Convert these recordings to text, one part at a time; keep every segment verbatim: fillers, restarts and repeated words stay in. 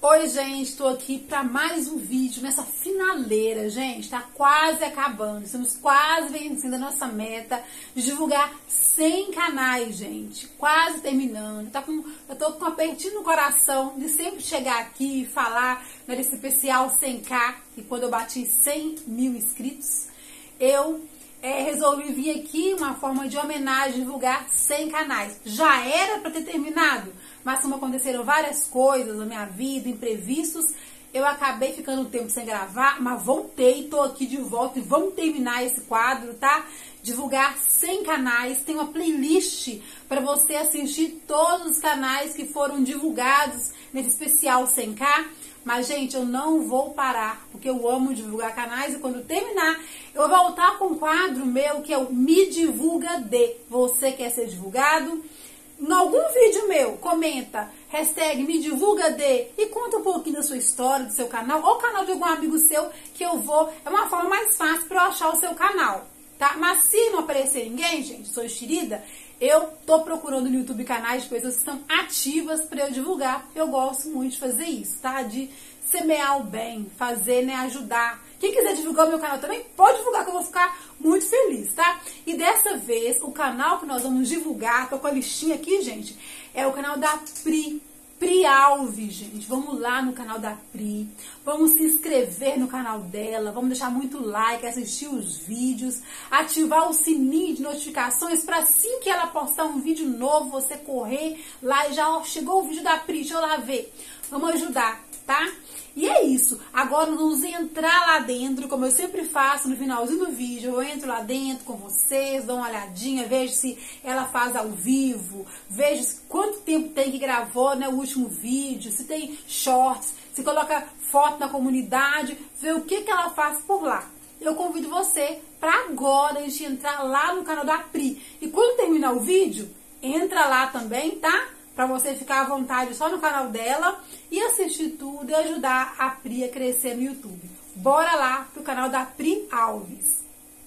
Oi, gente, estou aqui para mais um vídeo nessa finaleira, gente, tá quase acabando, estamos quase vencendo a nossa meta de divulgar cem canais, gente, quase terminando, tá com, eu tô com um apertinho no coração de sempre chegar aqui e falar né, desse especial cem K, e quando eu bati cem mil inscritos, eu é, resolvi vir aqui uma forma de homenagem, divulgar cem canais. Já era para ter terminado, mas como aconteceram várias coisas na minha vida, imprevistos, eu acabei ficando um tempo sem gravar, mas voltei, tô aqui de volta e vamos terminar esse quadro, tá? Divulgar cem canais, tem uma playlist para você assistir todos os canais que foram divulgados nesse especial cem K. Mas, gente, eu não vou parar, porque eu amo divulgar canais e quando terminar, eu vou voltar com um quadro meu que é o Me Divulga De. Você quer ser divulgado? Em algum vídeo meu, comenta, hashtag Me Divulga De e conta um pouquinho da sua história, do seu canal, ou canal de algum amigo seu, que eu vou, é uma forma mais fácil para eu achar o seu canal, tá? Mas se não aparecer ninguém, gente, sou enxerida, eu tô procurando no YouTube canais de pessoas que estão ativas para eu divulgar. Eu gosto muito de fazer isso, tá? De semear o bem, fazer, né, ajudar. Quem quiser divulgar o meu canal também, pode divulgar que eu vou ficar muito feliz, tá? E dessa vez, o canal que nós vamos divulgar, tô com a listinha aqui, gente, é o canal da Pri. Pri Alves, gente. Vamos lá no canal da Pri. Vamos se inscrever no canal dela. Vamos deixar muito like, assistir os vídeos, ativar o sininho de notificações para assim que ela postar um vídeo novo, você correr lá e já ó, chegou o vídeo da Pri, deixa eu lá ver. Vamos ajudar, tá? E é isso. Agora vamos entrar lá dentro, como eu sempre faço no finalzinho do vídeo. Eu entro lá dentro com vocês, dou uma olhadinha, vejo se ela faz ao vivo, vejo quanto tempo tem que gravou, né, o último vídeo, se tem shorts, se coloca foto na comunidade, ver o que, que ela faz por lá. Eu convido você para agora a gente entrar lá no canal da Pri. E quando terminar o vídeo, entra lá também, tá? Para você ficar à vontade só no canal dela e assistir tudo e ajudar a Pri a crescer no YouTube. Bora lá pro canal da Pri Alves.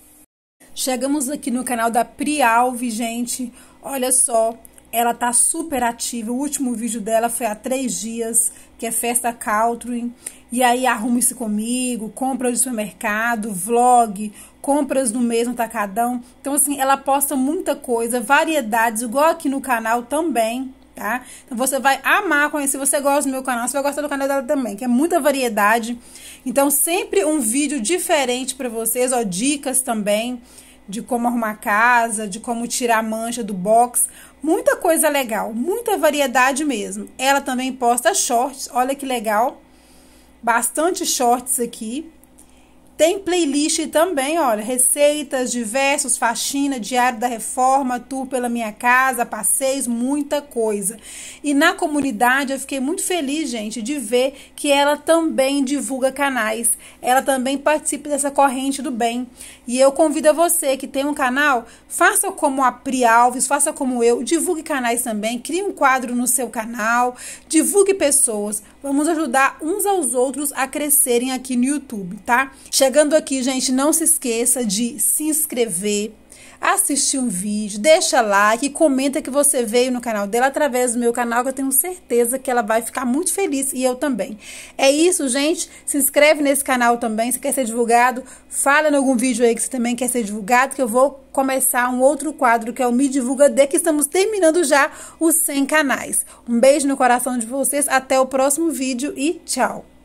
Chegamos aqui no canal da Pri Alves, gente. Olha só, ela tá super ativa. O último vídeo dela foi há três dias, que é Festa Country. E aí, arrume-se comigo, compras de supermercado, vlog, compras no mesmo tacadão. Então, assim, ela posta muita coisa, variedades, igual aqui no canal também. Tá? Então você vai amar conhecer, se você gosta do meu canal, você vai gostar do canal dela também, que é muita variedade. Então sempre um vídeo diferente para vocês, ó, dicas também de como arrumar casa, de como tirar a mancha do box, muita coisa legal, muita variedade mesmo. Ela também posta shorts, olha que legal, bastante shorts aqui. Tem playlist também, olha, receitas, diversos, faxina, diário da reforma, tour pela minha casa, passeios, muita coisa. E na comunidade eu fiquei muito feliz, gente, de ver que ela também divulga canais. Ela também participa dessa corrente do bem. E eu convido a você que tem um canal, faça como a Pri Alves, faça como eu, divulgue canais também, crie um quadro no seu canal, divulgue pessoas. Vamos ajudar uns aos outros a crescerem aqui no YouTube, tá? Chegando aqui, gente, não se esqueça de se inscrever, assistir um vídeo, deixa like, comenta que você veio no canal dela através do meu canal, que eu tenho certeza que ela vai ficar muito feliz e eu também. É isso, gente. Se inscreve nesse canal também, se quer ser divulgado, fala em algum vídeo aí que você também quer ser divulgado, que eu vou começar um outro quadro que é o Me Divulga De, que estamos terminando já os cem canais. Um beijo no coração de vocês, até o próximo vídeo e tchau!